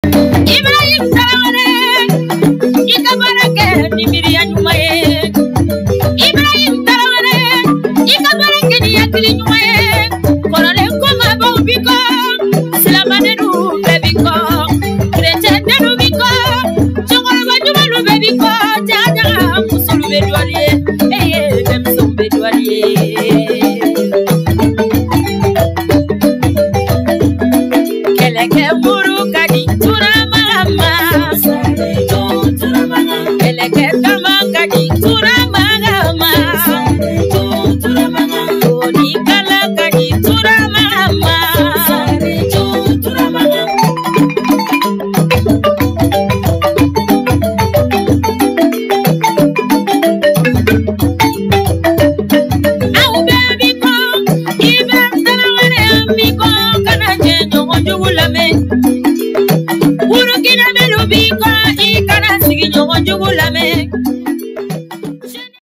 Ibrahim Traoré ikabarake ni Miriam Nyumaye Ibrahim Traoré ikabarake ni Yakili Nyumaye Korale koma bobiko Silamane nu bebiko Krechete nu biko Chokoro banyuma nu bebiko Jaja musulu bedwaliye Demso bedwaliye Keleke muru kadi turamama Keleke tama kadi turamama Oni kala kadi turamama Au baby ko Ibrahim Traoré amiko kana jenyo njugulame Urukina melubiko ikana sigi nyongo njugulame